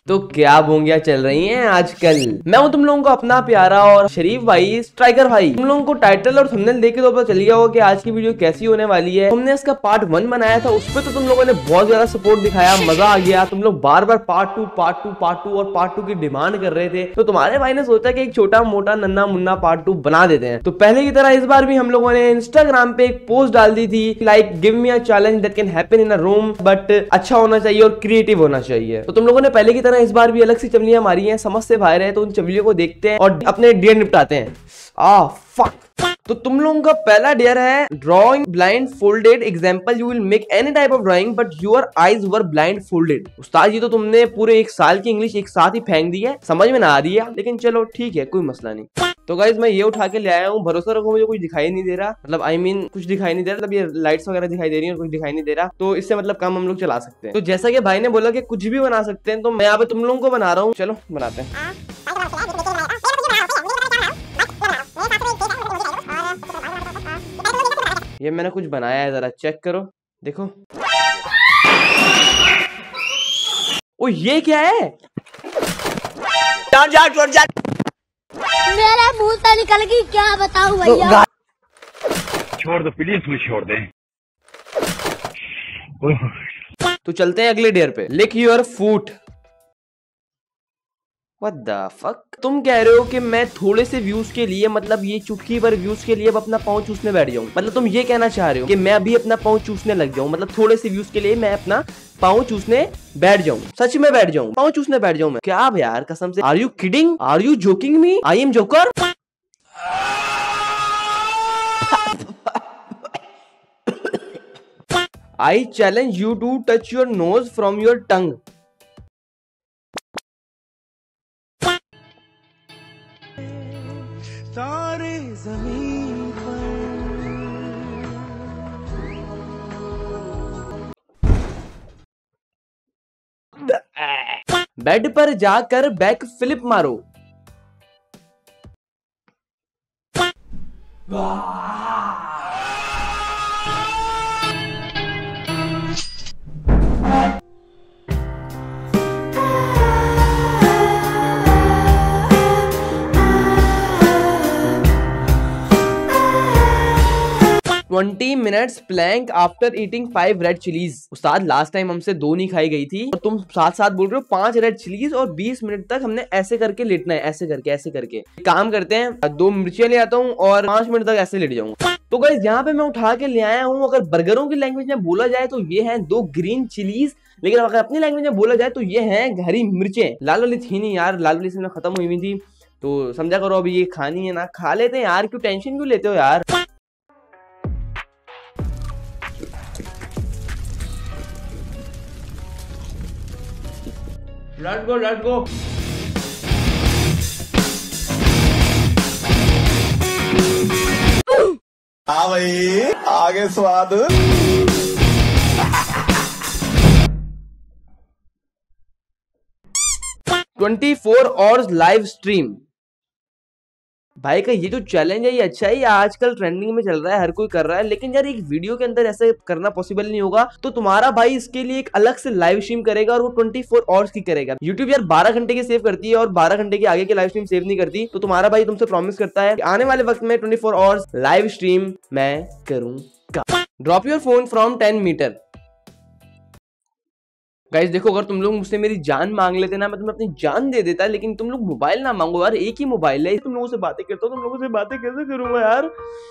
तो क्या बोंगियां चल रही हैं आजकल। मैं हूं तुम लोगों को अपना प्यारा और शरीफ भाई स्ट्राइकर भाई। तुम लोगों को टाइटल और थंबनेल देख के तो पता चल गया होगा कि आज की वीडियो कैसी होने वाली है। तुमने इसका पार्ट 1 बनाया था, उस पर तो तुम लोगों ने बहुत ज्यादा सपोर्ट दिखाया, मजा आ गया। तुम लोग बार बार पार्ट 2 और पार्ट 2 की डिमांड कर रहे थे, तो तुम्हारे भाई ने सोचा कि एक छोटा मोटा नन्ना मुन्ना पार्ट 2 बना देते हैं। तो पहले की तरह इस बार भी हम लोगों ने इंस्टाग्राम पे एक पोस्ट डाल दी थी, like give me a challenge that can happen in a room, but अच्छा होना चाहिए और क्रिएटिव होना चाहिए। तो तुम लोगों ने पहले की तरह इस बार भी अलग सी चवलियां मारी हैं, समझ से बाहर है, तो उन चवलियों को देखते हैं और अपने डियर निपटाते हैं। फक। तो तुम लोगों का पहला डियर है drawing blindfolded example, you will make any type of drawing but your eyes were blindfolded. उस्ताद जी तो तुमने पूरे एक साल की इंग्लिश एक साथ ही फेंक दी है, समझ में ना आ रही है, लेकिन चलो ठीक है, कोई मसला नहीं। तो गाइज मैं ये उठा के ले आया हूँ, भरोसा रखो मुझे कुछ दिखाई नहीं दे रहा, मतलब आई मीन कुछ दिखाई नहीं दे रहा, मतलब ये लाइट्स वगैरह दिखाई दे रही है, कुछ दिखाई नहीं दे रहा, तो इससे मतलब काम हम लोग चला सकते हैं। तो जैसा कि भाई ने बोला कि कुछ भी बना सकते हैं, तो मैं यहाँ पे तुम लोगों को बना रहा हूँ, चलो बनाते हैं। ये मैंने कुछ बनाया है, जरा चेक करो, देखो। ओ ये क्या है? मेरा मुंह से निकल गई, क्या बताऊं भैया। छोड़ दो प्लीज, मुझे छोड़ दें। तो चलते हैं अगले डेयर पे। Lick your foot. What the fuck? तुम कह रहे हो कि मैं थोड़े से व्यूज के लिए, मतलब ये चुटकी भर व्यूज के लिए अब अपना पाँव चूसने बैठ जाऊं, मतलब तुम ये कहना चाह रहे हो कि मैं अभी अपना पाँव चूसने लग जाऊं, मतलब थोड़े से व्यूज के लिए मैं अपना पाँव चूसने बैठ जाऊं, सच में बैठ जाऊं, पाँव चूसने बैठ जाऊं मैं? क्या यार कसम से, are you kidding, are you joking me, I am joker. I challenge you to touch your nose from your tongue. सारे ज़मीन पर बेड पर जाकर बैक फ्लिप मारो। Twenty minutes plank after eating 5 red chillies. उस्ताद लास्ट टाइम हमसे 2 नहीं खाई गई थी और तुम साथ साथ बोल रहे हो 5 रेड चिलीज, और 20 मिनट तक हमने ऐसे करके लेटना है, ऐसे करके। काम करते हैं, 2 मिर्चियां ले आता हूँ और 5 मिनट तक ऐसे लेट जाऊंगा। तो गाइस यहाँ पे मैं उठा के ले आया हूँ, अगर बर्गरों की लैंग्वेज में बोला जाए तो ये है 2 ग्रीन चिलीज, लेकिन अगर अपनी लैंग्वेज में बोला जाए तो ये है हरी मिर्चें। लाल वाली थी नहीं यार, लाल वाली से खत्म हुई थी, तो समझा करो अभी ये खानी है ना, खा लेते हैं यार, क्यों टेंशन क्यों लेते हो यार। Let's go, let's go. हाँ भाई, आगे स्वाद। 24 आवर्स लाइव स्ट्रीम। भाई का ये जो चैलेंज है ये अच्छा है, ये आजकल ट्रेंडिंग में चल रहा है, हर कोई कर रहा है, लेकिन यार एक वीडियो के अंदर ऐसे करना पॉसिबल नहीं होगा, तो तुम्हारा भाई इसके लिए एक अलग से लाइव स्ट्रीम करेगा और वो 24 आवर्स की करेगा। यूट्यूब यार 12 घंटे की सेव करती है और 12 घंटे के आगे की लाइव स्ट्रीम सेव नहीं करती, तो तुम्हारा भाई तुमसे प्रॉमिस करता है कि आने वाले वक्त में 24 आवर्स लाइव स्ट्रीम मैं करूंगा। Drop your phone from 10 metre. Guys देखो, अगर तुम लोग मुझसे मेरी जान मांग लेते ना, मैं तुम्हें अपनी जान दे देता, लेकिन तुम लोग मोबाइल ना मांगो यार, एक ही मोबाइल है, तुम लोगों से बातें करता हूँ, तुम लोगों से बातें कैसे करूंगा यार।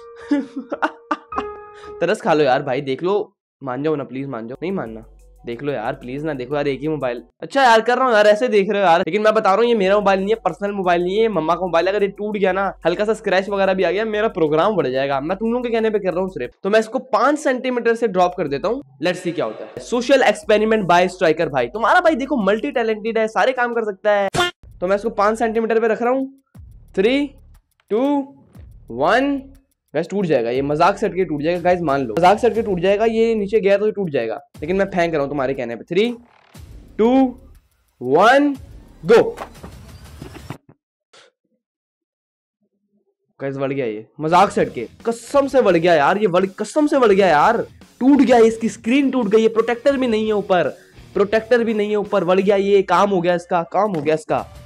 तरस खा लो यार भाई, देख लो, मान जाओ ना प्लीज, मान जाओ, नहीं मानना, देख लो यार प्लीज ना, देखो यार एक ही मोबाइल। अच्छा यार कर रहा हूँ यार, ऐसे देख रहे हो यार, लेकिन मैं बता रहा हूँ ये मेरा मोबाइल नहीं है, पर्सनल मोबाइल नहीं है, मम्मा का मोबाइल। अगर ये टूट गया ना, हल्का सा स्क्रैच वगैरह भी आ गया, मेरा प्रोग्राम बढ़ जाएगा। मैं तुम लोगों के कहने पे कर रहा हूँ सिर्फ, तो मैं इसको 5 सेंटीमीटर से ड्रॉप कर देता हूँ, लेट्स सी क्या होता है। सोशल एक्सपेरिमेंट बाय स्ट्राइकर भाई। तुम्हारा भाई देखो मल्टी टैलेंटेड है, सारे काम कर सकता है, तो मैं इसको 5 सेंटीमीटर पे रख रहा हूँ। 3, 2, 1। गैस टूट जाएगा, ये मजाक से हटके टूट जाएगा, गाइस मान लो मजाक से हटके टूट जाएगा, ये नीचे गया तो टूट जाएगा, लेकिन मैं फेंक रहा हूं तुम्हारे कहने पे। 3, 2, 1 गो। गाइस बढ़ गया, ये मजाक से हटके कसम से बढ़ गया यार, ये कसम से बढ़ गया यार, टूट गया, इसकी स्क्रीन टूट गई है, प्रोटेक्टर भी नहीं है ऊपर, प्रोटेक्टर भी नहीं है ऊपर, बढ़ गया ये, काम हो गया इसका, काम हो गया इसका।